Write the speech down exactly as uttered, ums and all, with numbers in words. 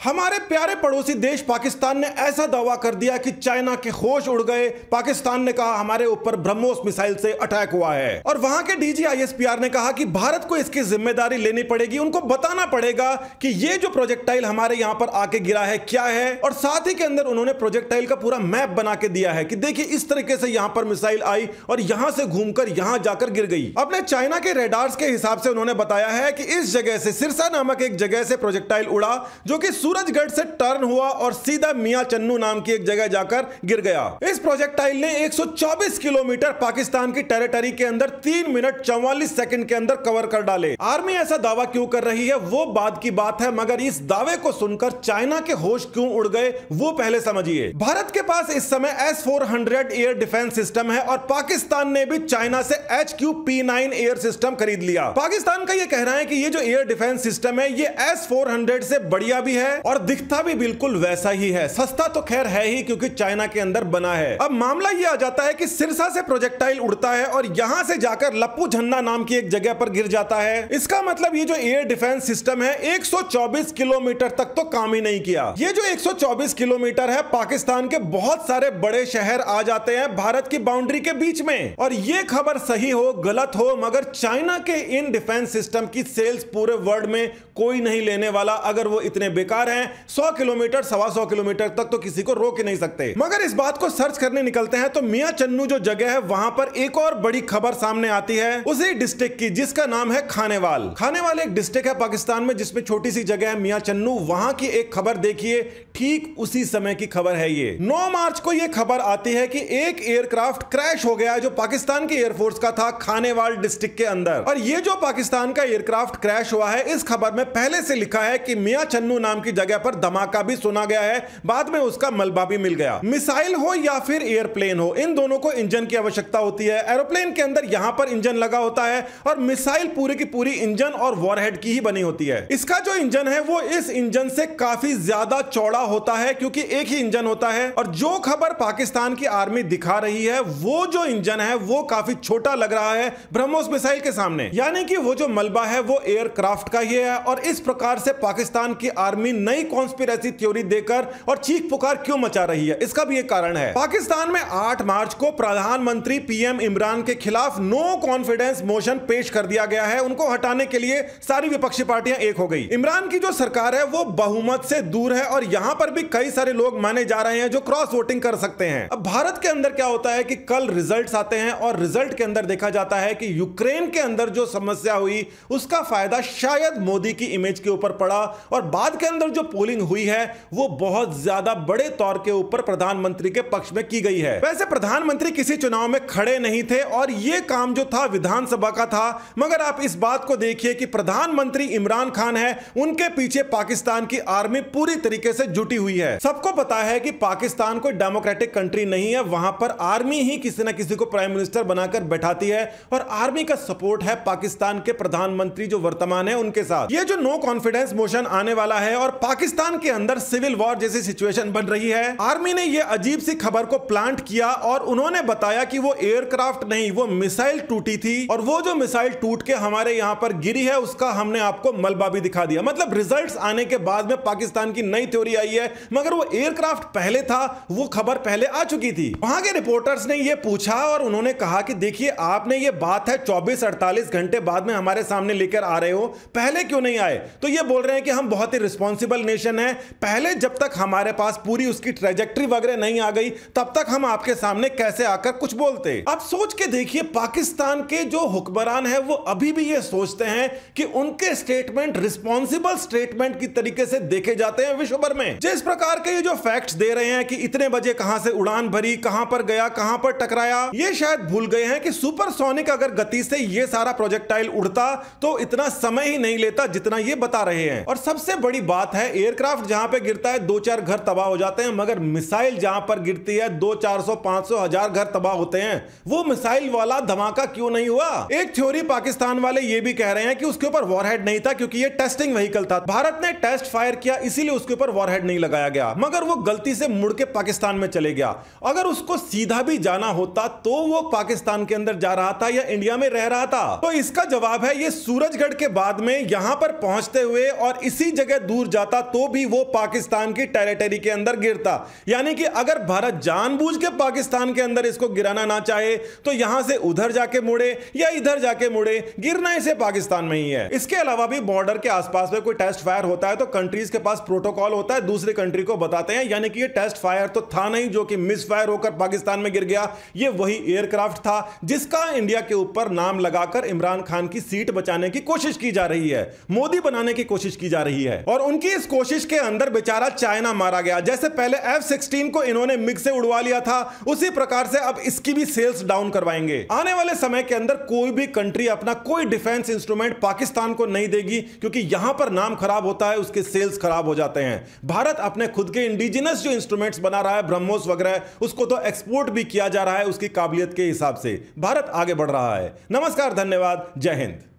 हमारे प्यारे पड़ोसी देश पाकिस्तान ने ऐसा दावा कर दिया कि चाइना के होश उड़ गए। पाकिस्तान ने कहा हमारे ऊपर ब्रह्मोस मिसाइल से अटैक हुआ है और वहां के डीजी आईएसपीआर ने कहा कि भारत को इसकी जिम्मेदारी लेनी पड़ेगी। उनको बताना पड़ेगा कि ये जो प्रोजेक्टाइल हमारे यहां पर आके गिरा है क्या है, और साथ ही के अंदर उन्होंने प्रोजेक्टाइल का पूरा मैप बना के दिया है कि देखिए इस तरीके से यहां पर मिसाइल आई और यहां से घूमकर यहां जाकर गिर गई। अपने चाइना के रेडार्स के हिसाब से उन्होंने बताया है कि इस जगह से सिरसा नामक एक जगह से प्रोजेक्टाइल उड़ा जो कि सूरजगढ़ से टर्न हुआ और सीधा मियां चन्नू नाम की एक जगह जाकर गिर गया। इस प्रोजेक्टाइल ने एक सौ चौबीस किलोमीटर पाकिस्तान की टेरिटरी के अंदर तीन मिनट चौवालीस सेकंड के अंदर कवर कर डाले। आर्मी ऐसा दावा क्यों कर रही है वो बाद की बात है, मगर इस दावे को सुनकर चाइना के होश क्यों उड़ गए वो पहले समझिए। भारत के पास इस समय S four hundred air defence system है और पाकिस्तान ने भी चाइना से H Q P nine air system खरीद लिया। पाकिस्तान का यह कहना है कि ये जो एयर डिफेंस सिस्टम है ये एस फोर हंड्रेड से बढ़िया भी है और दिखता भी बिल्कुल वैसा ही है। सस्ता तो खैर है ही क्योंकि चाइना के अंदर बना है। अब मामला यह आ जाता है कि सिरसा से प्रोजेक्टाइल उड़ता है और यहां से जाकर लप्पू झन्ना नाम की एक जगह पर गिर जाता है। इसका मतलब ये जो एयर डिफेंस सिस्टम है एक सौ चौबीस किलोमीटर तक तो काम ही नहीं किया। ये जो एक सौ चौबीस किलोमीटर है पाकिस्तान के बहुत सारे बड़े शहर आ जाते हैं भारत की बाउंड्री के बीच में। और ये खबर सही हो गलत हो मगर चाइना के इन डिफेंस सिस्टम की सेल्स पूरे वर्ल्ड में कोई नहीं लेने वाला। अगर वो इतने बेकार हैं, सौ किलोमीटर सवा सौ किलोमीटर तक तो किसी को रोक ही नहीं सकते। मगर इस बात को सर्च करने निकलते हैं तो मियां चन्नू जो जगह है वहां पर एक और बड़ी खबर सामने आती है उसी डिस्ट्रिक्ट की जिसका नाम है खानेवाल। खानेवाल एक डिस्ट्रिक्ट है पाकिस्तान में जिसमें छोटी सी जगह है मियां चन्नू। वहां की एक खबर देखिए, ठीक उसी समय की खबर है ये। नौ मार्च को यह खबर आती है कि एक एयरक्राफ्ट क्रैश हो गया जो पाकिस्तान की एयरफोर्स का था खानेवाल डिस्ट्रिक्ट के अंदर। और ये जो पाकिस्तान का एयरक्राफ्ट क्रैश हुआ है इस खबर में पहले से लिखा है कि मियां चन्नू नाम की जगह पर धमाका भी सुना गया है, बाद में उसका मलबा भी मिल गया। मिसाइल हो या फिर एयरप्लेन हो, इन दोनों को इंजन की आवश्यकता होती है। एरोप्लेन के अंदर यहां पर इंजन लगा होता है और मिसाइल पूरी की पूरी इंजन और वॉरहेड की ही बनी होती है। इसका जो इंजन है वो इस इंजन से काफी ज्यादा चौड़ा होता है क्योंकि एक ही इंजन होता है। और जो खबर पाकिस्तान की आर्मी दिखा रही है वो जो इंजन है वो काफी छोटा लग रहा है ब्रह्मोस मिसाइल के सामने, यानी कि वो जो मलबा है वो एयरक्राफ्ट का ही है। और इस प्रकार से पाकिस्तान की आर्मी नई कॉन्स्पिरेसी थ्योरी देकर और चीख पुकार क्यों मचा रही है इसका भी एक कारण है। पाकिस्तान में आठ मार्च को प्रधानमंत्री पीएम इमरान के खिलाफ नो कॉन्फिडेंस मोशन पेश कर दिया गया है। उनको हटाने के लिए सारी विपक्षी पार्टियां एक हो गई। इमरान की जो सरकार है वो बहुमत से दूर है और यहां पर भी कई सारे लोग माने जा रहे हैं जो क्रॉस वोटिंग कर सकते हैं। अब भारत के अंदर क्या होता है कि कल रिजल्ट्स आते हैं और रिजल्ट के अंदर देखा जाता है कि यूक्रेन के अंदर जो समस्या हुई उसका फायदा शायद मोदी की इमेज के ऊपर पड़ा और बाद के अंदर जो पोलिंग हुई है वो बहुत ज्यादा बड़े तौर के ऊपर प्रधानमंत्री के पक्ष में की गई है। वैसे प्रधानमंत्री किसी चुनाव में खड़े नहीं थे और यह काम जो था विधानसभा का था, मगर आप इस बात को देखिए कि प्रधानमंत्री इमरान खान है, उनके पीछे पाकिस्तान की आर्मी पूरी तरीके से जुटी हुई है। सबको पता है कि पाकिस्तान कोई डेमोक्रेटिक कंट्री नहीं है, वहां पर आर्मी ही किसी ना किसी को प्राइम मिनिस्टर बनाकर बैठाती है और आर्मी का सपोर्ट है पाकिस्तान के प्रधानमंत्री जो वर्तमान है उनके साथ। ये जो नो कॉन्फिडेंस मोशन आने वाला है और पाकिस्तान के अंदर सिविल वॉर जैसी सिचुएशन बन रही है, आर्मी ने यह अजीब सी खबर को प्लांट किया और उन्होंने बताया कि वो एयरक्राफ्ट नहीं वो मिसाइल टूटी थी और वो जो मिसाइल टूट के हमारे यहां पर गिरी है उसका हमने आपको मलबा भी दिखा दिया। मतलब रिजल्ट्स आने के बाद में पाकिस्तान की नई थ्योरी आई है, मगर वो एयरक्राफ्ट पहले था, वो खबर पहले आ चुकी थी। वहां के रिपोर्टर्स ने ये पूछा और उन्होंने कहा कि देखिए आपने ये बात है चौबीस अड़तालीस घंटे बाद में हमारे सामने लेकर आ रहे हो, पहले क्यों नहीं आए? तो ये बोल रहे हैं कि हम बहुत ही रिस्पॉन्सिबल नेशन है, पहले जब तक हमारे पास पूरी उसकी ट्रेजेक्टरी वगैरह नहीं आ गई तब तक हम आपके सामने कैसे आकर कुछ बोलते। आप सोच के देखिए पाकिस्तान के जो हुक्मरान है वो अभी भी ये सोचते हैं कि उनके स्टेटमेंट रिस्पॉन्सिबल स्टेटमेंट की तरीके से देखे जाते हैं विश्व भर में। जिस प्रकार के ये जो फैक्ट्स दे रहे हैं कि इतने बजे कहां से उड़ान भरी, कहां पर गया, कहां पर टकराया, ये शायद भूल गए हैं कि सुपरसोनिक अगर गति से ये सारा प्रोजेक्टाइल उड़ता तो इतना समय ही नहीं लेता जितना ये बता रहे हैं। और सबसे बड़ी बात है एयरक्राफ्ट जहां पे गिरता है दो चार घर तबाह हो जाते हैं, मगर मिसाइल जहां पर गिरती है दो चार सौ पांच सौ हजार घर तबाह होते हैं। वो मिसाइल वाला धमाका क्यों नहीं हुआ? एक थ्योरी पाकिस्तान वाले ये भी कह रहे हैं कि उसके ऊपर वॉरहेड नहीं था क्योंकि ये टेस्टिंग व्हीकल था, भारत ने टेस्ट फायर किया इसीलिए उसके ऊपर वॉरहेड नहीं नहीं लगाया गया, मगर वो गलती से मुड़ के पाकिस्तान में चले गया। अगर उसको सीधा भी जाना होता तो वो पाकिस्तान के अंदर जा रहा था या इंडिया में रह रहा था? तो इसका जवाब है ये सूरजगढ़ के बाद में यहां पर पहुंचते हुए और इसी जगह दूर जाता तो भी वो पाकिस्तान की टेरिटरी के अंदर गिरता। यानी कि अगर भारत जानबूझ के पाकिस्तान के अंदर इसको गिराना ना चाहे तो यहां से उधर जाके मुड़े या इधर जाके मुड़े, गिरना इसे पाकिस्तान में ही है। इसके अलावा भी बॉर्डर के आसपास में कोई टेस्ट फायर होता है तो कंट्रीज के पास प्रोटोकॉल होता है, दूसरी कंट्री को बताते हैं। यानी कि ये टेस्ट फायर तो था नहीं जो कि मिस फायर होकर पाकिस्तान में गिर गया, ये वही एयरक्राफ्ट था जिसका इंडिया के ऊपर नाम लगाकर इमरान खान की सीट बचाने की कोशिश की जा रही है, मोदी बनाने की कोशिश की जा रही है। और उनकी इस कोशिश के अंदर बेचारा चाइना मारा गया। जैसे पहले एफ सिक्सटीन को इन्होंने मिग से उड़वा लिया था, उसी प्रकार से अब इसकी भी सेल्स डाउन करवाएंगे। आने वाले समय के अंदर कोई भी कंट्री अपना कोई डिफेंस इंस्ट्रूमेंट पाकिस्तान को नहीं देगी, क्योंकि यहां पर नाम खराब होता है, उसके सेल्स खराब हो जाते हैं। भारत अपने खुद के इंडिजिनस जो इंस्ट्रूमेंट्स बना रहा है, ब्रह्मोस वगैरह, उसको तो एक्सपोर्ट भी किया जा रहा है उसकी काबिलियत के हिसाब से। भारत आगे बढ़ रहा है। नमस्कार, धन्यवाद, जय हिंद।